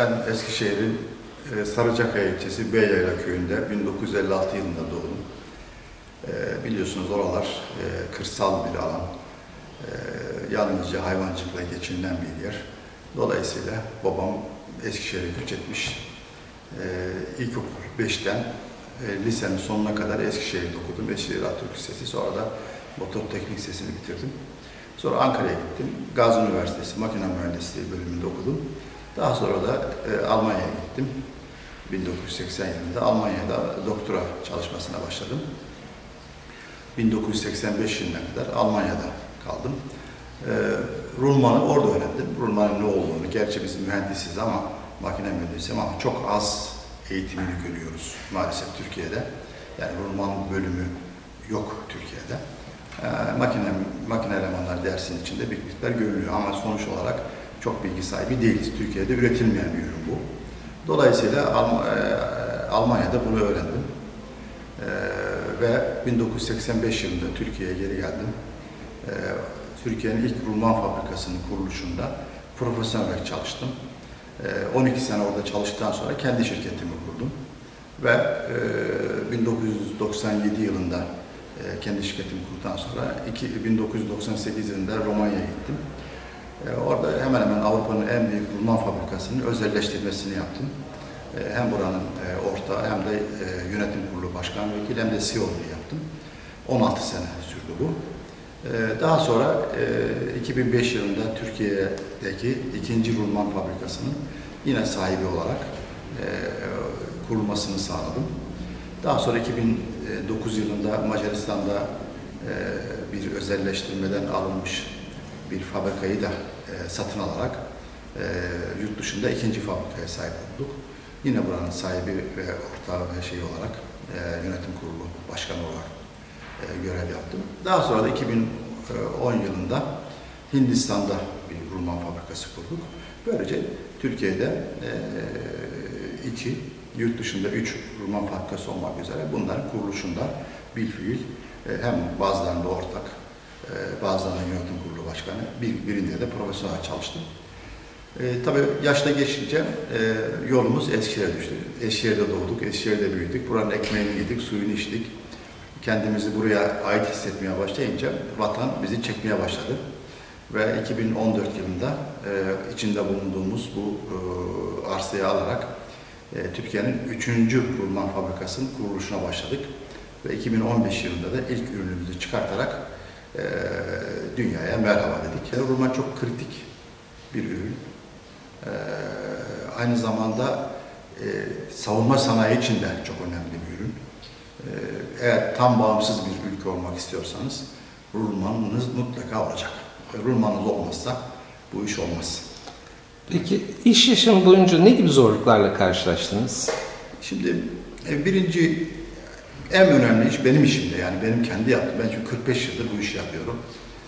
Ben Eskişehir'in Sarıcakaya ilçesi Beyyayla köyünde 1956 yılında doğdum. Biliyorsunuz oralar kırsal bir alan. Yalnızca hayvancılıkla geçinilen bir yer. Dolayısıyla babam Eskişehir'e göç etmiş. İlkokul 5'ten lisenin sonuna kadar Eskişehir'de okudum. Eskişehir Atatürk Lisesi. Sonra da Motor Teknik Lisesi'ni bitirdim. Sonra Ankara'ya gittim. Gazi Üniversitesi Makine Mühendisliği bölümünde okudum. Daha sonra da Almanya'ya gittim. 1980 yılında Almanya'da doktora çalışmasına başladım. 1985 yılına kadar Almanya'da kaldım. Rulman'ı orada öğrendim. Rulman'ın ne olduğunu, gerçi biz mühendisiz ama makine mühendisiyim ama çok az eğitimini görüyoruz maalesef Türkiye'de. Yani Rulman bölümü yok Türkiye'de. Makine elemanlar dersinin içinde bir miktar görülüyor ama sonuç olarak çok bilgi sahibi değiliz. Türkiye'de üretilmeyen bir ürün bu. Dolayısıyla Almanya'da bunu öğrendim. Ve 1985 yılında Türkiye'ye geri geldim. Türkiye'nin ilk rulman fabrikasının kuruluşunda profesyonel olarak çalıştım. 12 sene orada çalıştıktan sonra kendi şirketimi kurdum. Ve 1997 yılında kendi şirketimi kurduktan sonra 1998 yılında Romanya'ya gittim. Orada hemen hemen Avrupa'nın en büyük rulman fabrikasının özelleştirmesini yaptım. Hem buranın ortağı hem de yönetim kurulu başkan vekili hem de CEO'luğu yaptım. 16 sene sürdü bu. Daha sonra 2005 yılında Türkiye'deki ikinci rulman fabrikasının yine sahibi olarak kurulmasını sağladım. Daha sonra 2009 yılında Macaristan'da bir özelleştirmeden alınmış bir fabrikayı da satın alarak yurt dışında ikinci fabrikaya sahip olduk. Yine buranın sahibi ve ortağı ve şey olarak yönetim kurulu başkanı olarak görev yaptım. Daha sonra da 2010 yılında Hindistan'da bir rulman fabrikası kurduk. Böylece Türkiye'de 2, yurt dışında 3 rulman fabrikası olmak üzere bunların kuruluşunda bilfiil hem bazılarında ortak, bazılarında yönetim kurulu başkanı, birinde de profesyonel çalıştım. Tabii yaşta geçince yolumuz Eskişehir'e düştü. Eskişehir'de doğduk, Eskişehir'de büyüdük. Buranın ekmeğini yedik, suyunu içtik. Kendimizi buraya ait hissetmeye başlayınca vatan bizi çekmeye başladı. Ve 2014 yılında içinde bulunduğumuz bu arsayı alarak Türkiye'nin 3. rulman fabrikasının kuruluşuna başladık. Ve 2015 yılında da ilk ürünümüzü çıkartarak dünyaya merhaba dedik. Rulman çok kritik bir ürün. Aynı zamanda savunma sanayi için de çok önemli bir ürün. Eğer tam bağımsız bir ülke olmak istiyorsanız rulmanınız mutlaka olacak. Rulmanınız olmazsa bu iş olmaz. Peki iş yaşamı boyunca ne gibi zorluklarla karşılaştınız? Şimdi birinci en önemli iş benim işimde, yani benim kendi yaptığım. Ben çünkü 45 yıldır bu işi yapıyorum.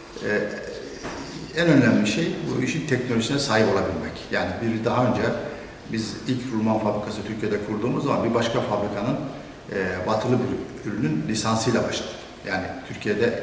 En önemli şey bu işin teknolojisine sahip olabilmek. Yani daha önce biz ilk rulman fabrikası Türkiye'de kurduğumuz zaman bir başka fabrikanın batılı bir ürünün lisansıyla başladık. Yani Türkiye'de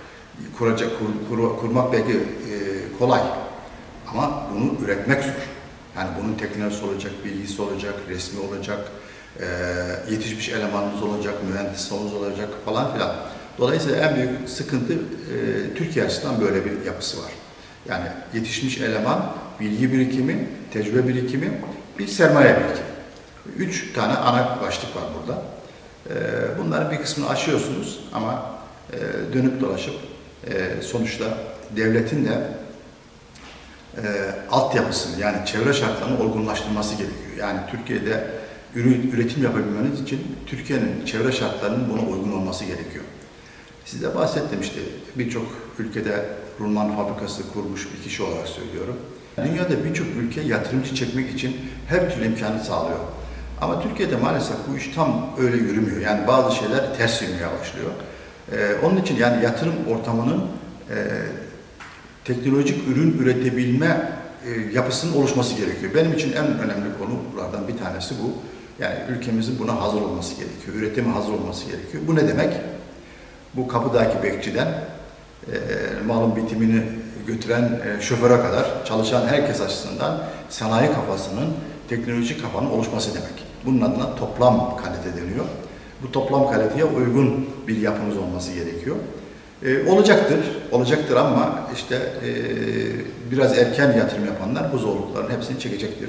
kurmak belki kolay ama bunu üretmek zor. Yani bunun teknolojisi olacak, bilgisi olacak, resmi olacak, yetişmiş elemanınız olacak, mühendisiniz olacak falan filan. Dolayısıyla en büyük sıkıntı Türkiye açısından böyle bir yapısı var. Yani yetişmiş eleman, bilgi birikimi, tecrübe birikimi, bir sermaye birikimi. 3 tane ana başlık var burada. Bunların bir kısmını aşıyorsunuz ama dönüp dolaşıp sonuçta devletin de altyapısını, yani çevre şartlarını olgunlaştırması gerekiyor. Yani Türkiye'de üretim yapabilmeniz için Türkiye'nin çevre şartlarının buna uygun olması gerekiyor. Size bahsettim işte, birçok ülkede rulman fabrikası kurmuş bir kişi olarak söylüyorum. Dünyada birçok ülke yatırımcı çekmek için her türlü imkanı sağlıyor. Ama Türkiye'de maalesef bu iş tam öyle yürümüyor. Yani bazı şeyler ters yürümeye başlıyor. Onun için yani yatırım ortamının teknolojik ürün üretebilme yapısının oluşması gerekiyor. Benim için en önemli konulardan bir tanesi bu. Yani ülkemizin buna hazır olması gerekiyor. Üretime hazır olması gerekiyor. Bu ne demek? Bu kapıdaki bekçiden malın bitimini götüren şoföre kadar çalışan herkes açısından sanayi kafasının teknolojik kafanın oluşması demek. Bunun adına toplam kalite deniyor. Bu toplam kaliteye uygun bir yapınız olması gerekiyor. Olacaktır ama işte biraz erken yatırım yapanlar bu zorlukların hepsini çekecektir.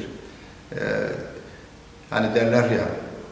Hani derler ya,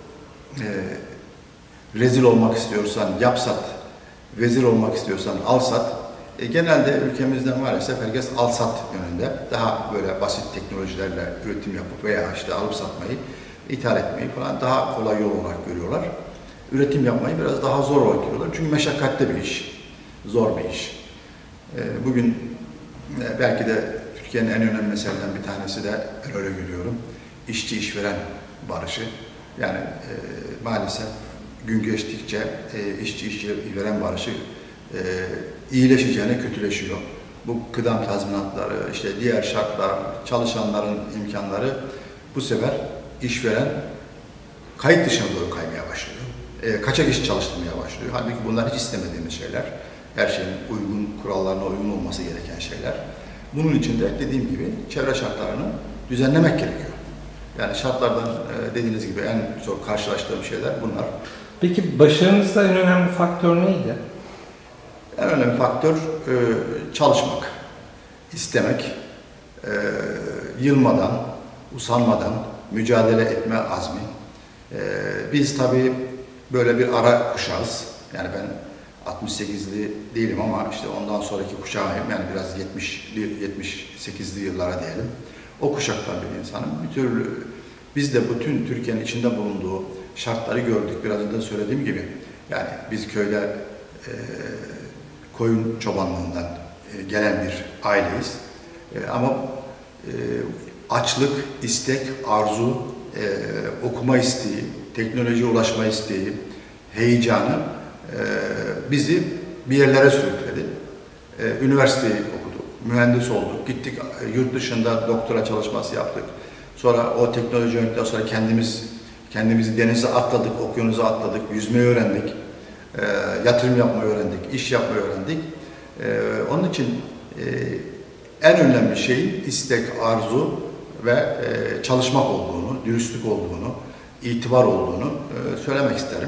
rezil olmak istiyorsan yap sat, vezir olmak istiyorsan al sat. Genelde ülkemizde maalesef herkes al sat yönünde. Daha böyle basit teknolojilerle üretim yapıp veya işte alıp satmayı, ithal etmeyi falan daha kolay yol olarak görüyorlar. Üretim yapmayı biraz daha zor olarak görüyorlar. Çünkü meşakkatli bir iş, zor bir iş. Bugün belki de Türkiye'nin en önemli meselelerinden bir tanesi de ben öyle görüyorum. İşçi işveren barışı. Yani maalesef gün geçtikçe işçi işveren barışı iyileşeceğine kötüleşiyor. Bu kıdem tazminatları, işte diğer şartlar, çalışanların imkanları bu sefer işveren kayıt dışına doğru kaymaya başlıyor. Kaçak iş çalıştırmaya başlıyor. Halbuki bunlar hiç istemediğimiz şeyler. Her şeyin uygun, kurallarına uygun olması gereken şeyler. Bunun için de dediğim gibi çevre şartlarını düzenlemek gerekiyor. Yani şartlardan dediğiniz gibi en zor karşılaştığım şeyler bunlar. Peki başarınızda en önemli faktör neydi? En önemli faktör çalışmak, istemek, yılmadan, usanmadan mücadele etme azmi. Biz tabii böyle bir ara kuşağız. Yani ben 68'li değilim ama işte ondan sonraki kuşağıyım. Yani biraz 78'li yıllara diyelim. O kuşaktan bir insanım. Bir türlü biz de bütün Türkiye'nin içinde bulunduğu şartları gördük. Biraz önce söylediğim gibi. Yani biz köyde koyun çobanlığından gelen bir aileyiz. Ama açlık, istek, arzu, okuma isteği, teknolojiye ulaşma isteği, heyecanı bizi bir yerlere sürükledi. Üniversiteyi okuduk, mühendis olduk, gittik yurt dışında doktora çalışması yaptık. Sonra o teknoloji öğrendikten sonra kendimizi denize atladık, okyanusa atladık, yüzmeyi öğrendik, yatırım yapmayı öğrendik, iş yapmayı öğrendik. Onun için en önemli şeyin istek, arzu ve çalışmak olduğunu, dürüstlük olduğunu, itibar olduğunu söylemek isterim.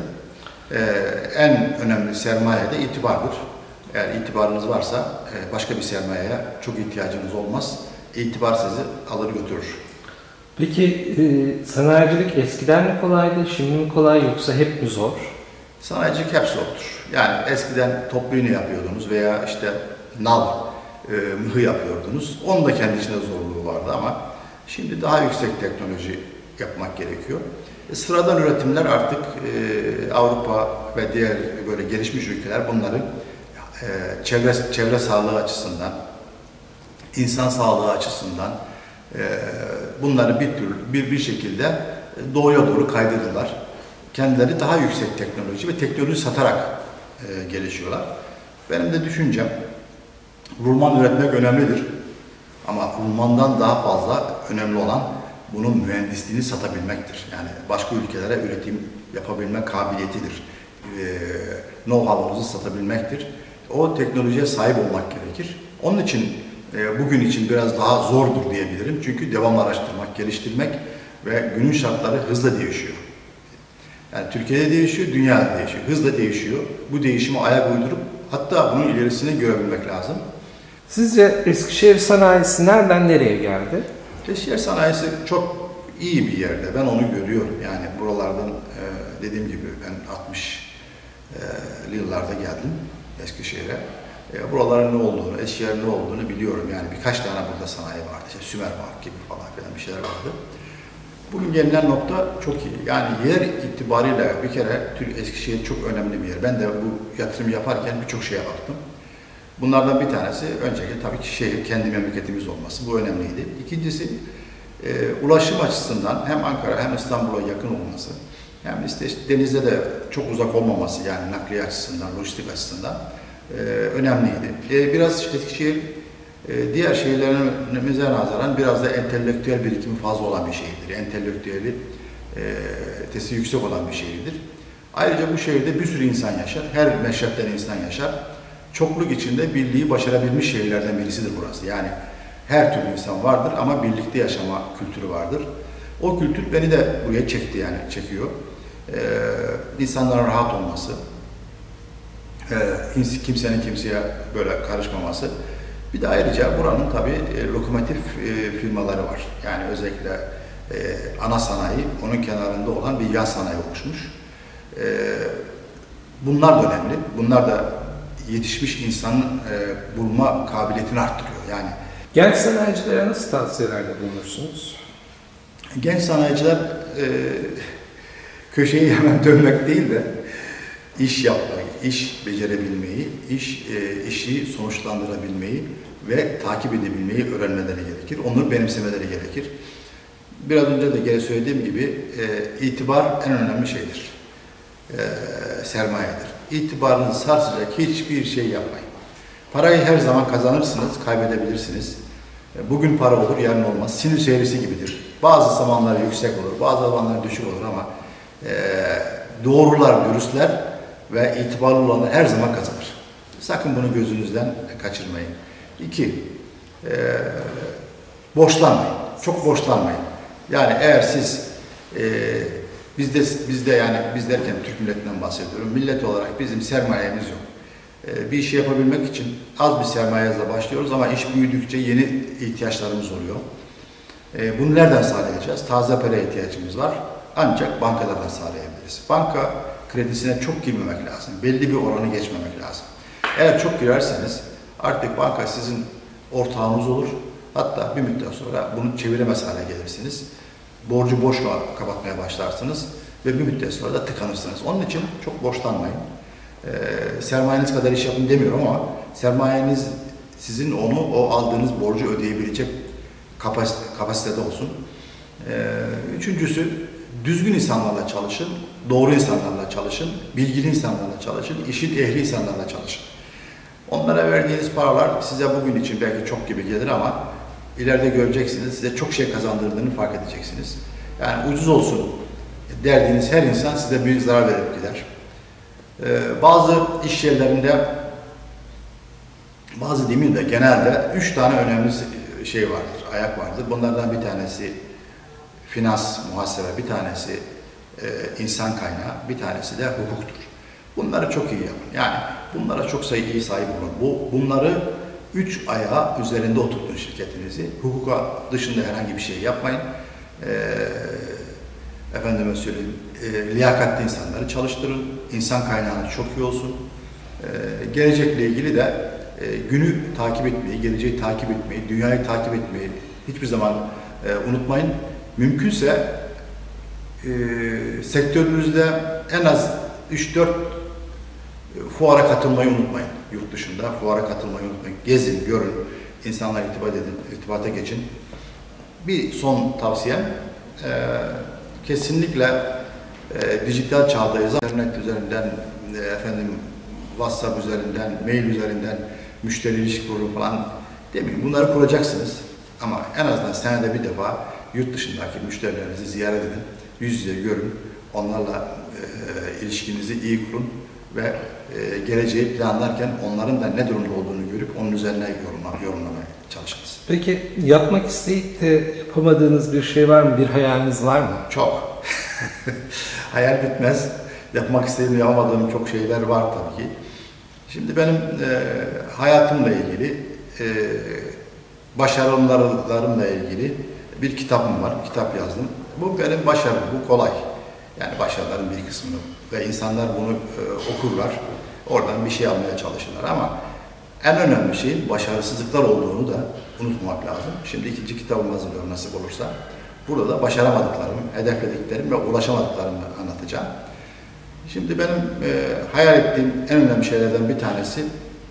En önemli sermaye de itibardır. Eğer itibarınız varsa başka bir sermayeye çok ihtiyacınız olmaz. İtibar sizi alır götürür. Peki sanayicilik eskiden mi kolaydı, şimdi mi kolay yoksa hep mi zor? Sanayicilik hep zordur. Yani eskiden toplu iğne yapıyordunuz veya işte nal, mıhı yapıyordunuz. Onun da kendi içinde zorluğu vardı ama şimdi daha yüksek teknoloji yapmak gerekiyor. Sıradan üretimler artık Avrupa ve diğer böyle gelişmiş ülkeler bunları çevre sağlığı açısından, insan sağlığı açısından bunları bir şekilde doğuya doğru kaydırdılar. Kendileri daha yüksek teknoloji ve teknoloji satarak gelişiyorlar. Benim de düşüncem, rulman üretmek önemlidir. Ama rulmandan daha fazla önemli olan bunun mühendisliğini satabilmektir. Yani başka ülkelere üretim yapabilme kabiliyetidir. Know-how'unuzu satabilmektir. O teknolojiye sahip olmak gerekir. Onun için bugün için biraz daha zordur diyebilirim. Çünkü devamlı araştırmak, geliştirmek ve günün şartları hızla değişiyor. Yani Türkiye'de değişiyor, dünyada değişiyor. Hızla değişiyor. Bu değişime ayak uydurup hatta bunun ilerisini görebilmek lazım. Sizce Eskişehir sanayisi nereden nereye geldi? Eskişehir sanayisi çok iyi bir yerde. Ben onu görüyorum. Yani buralardan dediğim gibi ben 60'lı yıllarda geldim Eskişehir'e. Buraların ne olduğunu, Eskişehir'in ne olduğunu biliyorum. Yani birkaç tane burada sanayi vardı. İşte Sümer Park gibi falan filan bir şeyler vardı. Bugün gelinen nokta çok iyi. Yani yer itibariyle bir kere Eskişehir çok önemli bir yer. Ben de bu yatırım yaparken birçok şeye baktım. Bunlardan bir tanesi önceki tabii ki şehir, kendi memleketimiz olması. Bu önemliydi. İkincisi ulaşım açısından hem Ankara hem İstanbul'a yakın olması. Hem işte denizde de çok uzak olmaması yani nakliye açısından, lojistik açısından önemliydi. Biraz Eskişehir diğer şehirlerimize nazaran biraz da entelektüel birikimi fazla olan bir şehirdir. Entelektüeli tesi yüksek olan bir şehirdir. Ayrıca bu şehirde bir sürü insan yaşar. Her meşrepten insan yaşar. Çokluk içinde birliği başarabilmiş şehirlerden birisidir burası. Yani her türlü insan vardır ama birlikte yaşama kültürü vardır. O kültür beni de buraya çekti, yani çekiyor. İnsanların rahat olması, kimsenin kimseye böyle karışmaması. Bir de ayrıca buranın tabii lokomotif firmaları var. Yani özellikle ana sanayi, onun kenarında olan bir yan sanayi oluşmuş. Bunlar da önemli. Bunlar da yetişmiş insanın bulma kabiliyetini arttırıyor. Yani genç sanayicilere nasıl tavsiyelerde bulunursunuz? genç sanayiciler köşeyi hemen dönmek değil de iş yapmayı, iş becerebilmeyi, işi sonuçlandırabilmeyi ve takip edebilmeyi öğrenmeleri gerekir. Onları benimsemeleri gerekir. Biraz önce de gene söylediğim gibi itibar en önemli şeydir. Sermayedir. İtibarınızı sarsacak hiçbir şey yapmayın. Parayı her zaman kazanırsınız, kaybedebilirsiniz. Bugün para olur, yarın olmaz. Sinüs eğrisi gibidir. Bazı zamanlar yüksek olur, bazı zamanlar düşük olur ama doğrular, dürüstler ve itibarlı olanlar her zaman kazanır. Sakın bunu gözünüzden kaçırmayın. 2. Borçlanmayın. Çok borçlanmayın. Yani eğer siz bizde yani biz derken Türk milletinden bahsediyorum. Millet olarak bizim sermayemiz yok. Bir işi yapabilmek için az bir sermayeyle başlıyoruz ama iş büyüdükçe yeni ihtiyaçlarımız oluyor. Bunu nereden sağlayacağız? Taze para ihtiyacımız var. Ancak bankalardan sağlayabiliriz. Banka kredisine çok girmemek lazım. Belli bir oranı geçmemek lazım. Eğer çok girerseniz artık banka sizin ortağınız olur. Hatta bir müddet sonra bunu çeviremez hale gelirsiniz. Borcu borçla kapatmaya başlarsınız ve bir müddet sonra da tıkanırsınız. Onun için çok borçlanmayın. Sermayeniz kadar iş yapın demiyorum ama sermayeniz sizin o aldığınız borcu ödeyebilecek kapasitede olsun. Üçüncüsü, düzgün insanlarla çalışın, doğru insanlarla çalışın, bilgili insanlarla çalışın, işin ehli insanlarla çalışın. Onlara verdiğiniz paralar size bugün için belki çok gibi gelir ama ileride göreceksiniz, size çok şey kazandırdığını fark edeceksiniz. Yani ucuz olsun derdiğiniz her insan size büyük zarar verip gider. Bazı iş yerlerinde, bazı demeyeyim de genelde 3 tane önemli şey vardır, ayak vardır. Bunlardan bir tanesi finans, muhasebe, bir tanesi insan kaynağı, bir tanesi de hukuktur. Bunları çok iyi yapın. Yani bunlara çok iyi sahip olun. Bunları 3 ayağı üzerinde oturtun şirketinizi. Hukuka dışında herhangi bir şey yapmayın. Efendime söyleyeyim, liyakatli insanları çalıştırın. İnsan kaynağınız çok iyi olsun. Gelecekle ilgili de günü takip etmeyi, geleceği takip etmeyi, dünyayı takip etmeyi hiçbir zaman unutmayın. Mümkünse sektörünüzde en az 3-4 fuara katılmayı unutmayın. Yurt dışında fuara katılmayı unutmayın. Gezin, görün, insanlarla irtibata geçin. Bir son tavsiyem, kesinlikle dijital çağdayız. İnternet üzerinden, WhatsApp üzerinden, mail üzerinden müşteri ilişki kurulu falan demeyin. Bunları kuracaksınız. Ama en azından senede bir defa yurt dışındaki müşterilerinizi ziyaret edin. Yüz yüze görün. Onlarla ilişkinizi iyi kurun ve geleceği planlarken onların da ne durumda olduğunu görüp onun üzerine yorumlamaya çalışınız. Peki yapmak isteyip de yapamadığınız bir şey var mı? Bir hayaliniz var mı? Çok. Hayal bitmez. Yapmak istediğim, yapamadığım çok şeyler var tabii ki. Şimdi benim hayatımla ilgili, başarılarımla ilgili bir kitabım var. Kitap yazdım. Bu benim başarım, bu kolay. Yani başarıların bir kısmını ve insanlar bunu okurlar. Oradan bir şey almaya çalışırlar ama en önemli şeyin başarısızlıklar olduğunu da unutmamak lazım. Şimdi 2. kitabımı hazırlıyorum nasip olursa. Burada da başaramadıklarımı, hedeflediklerimi ve ulaşamadıklarımı anlatacağım. Şimdi benim hayal ettiğim en önemli şeylerden bir tanesi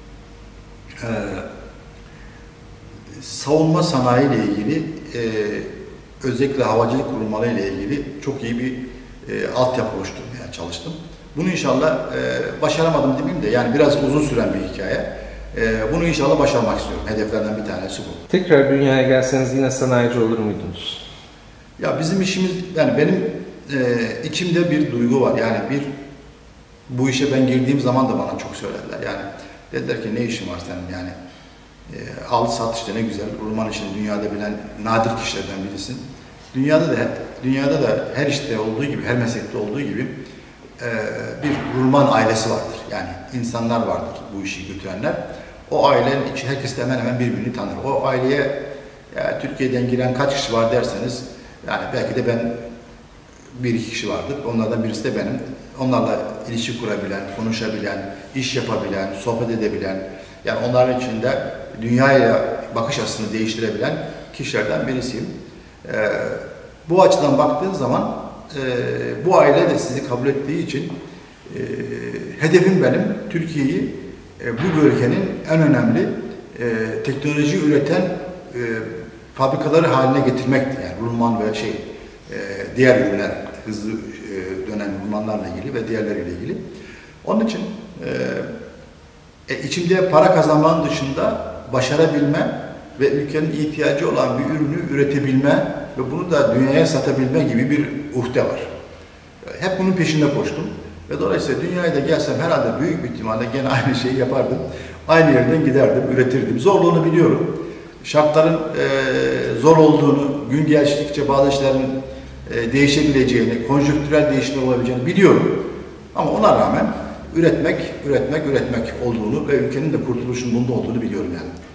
savunma sanayi ile ilgili özellikle havacılık kurulmaları ile ilgili çok iyi bir altyapı oluşturmaya çalıştım. Bunu inşallah başaramadım demeyeyim de yani biraz uzun süren bir hikaye. Bunu inşallah başarmak istiyorum. Hedeflerden bir tanesi bu. Tekrar dünyaya gelseniz yine sanayici olur muydunuz? Ya bizim işimiz, yani benim içimde bir duygu var. Yani bu işe ben girdiğim zaman da bana çok söylediler. Yani dediler ki ne işin var senin yani al sat işte ne güzel. Orman işini dünyada bilen nadir kişilerden birisin. Dünyada da her işte olduğu gibi, her meslekte olduğu gibi bir Rulman ailesi vardır. Yani insanlar vardır bu işi götürenler. O ailenin içi herkes de hemen hemen birbirini tanır. O aileye Türkiye'den giren kaç kişi var derseniz, yani belki de ben bir iki kişi vardır. Onlardan birisi de benim. Onlarla ilişki kurabilen, konuşabilen, iş yapabilen, sohbet edebilen, yani onların içinde dünyaya bakış açısını değiştirebilen kişilerden birisiyim. Bu açıdan baktığın zaman bu aile de sizi kabul ettiği için hedefim benim Türkiye'yi bu bölgenin en önemli teknoloji üreten fabrikaları haline getirmekti. Yani rulman ve diğer ürünler, hızlı dönen rulmanlarla ilgili ve diğerleriyle ilgili. Onun için içimde para kazanmanın dışında başarabilme ve ülkenin ihtiyacı olan bir ürünü üretebilme ve bunu da dünyaya satabilme gibi bir uhde var. Hep bunun peşinde koştum. Ve dolayısıyla dünyaya da gelsem herhalde büyük bir ihtimalle gene aynı şeyi yapardım. Aynı yerden giderdim, üretirdim. Zorluğunu biliyorum. Şartların zor olduğunu, gün geçtikçe bazı işlerin değişebileceğini, konjonktürel değişimler olabileceğini biliyorum. Ama ona rağmen üretmek olduğunu ve ülkenin de kurtuluşunun bunda olduğunu biliyorum yani.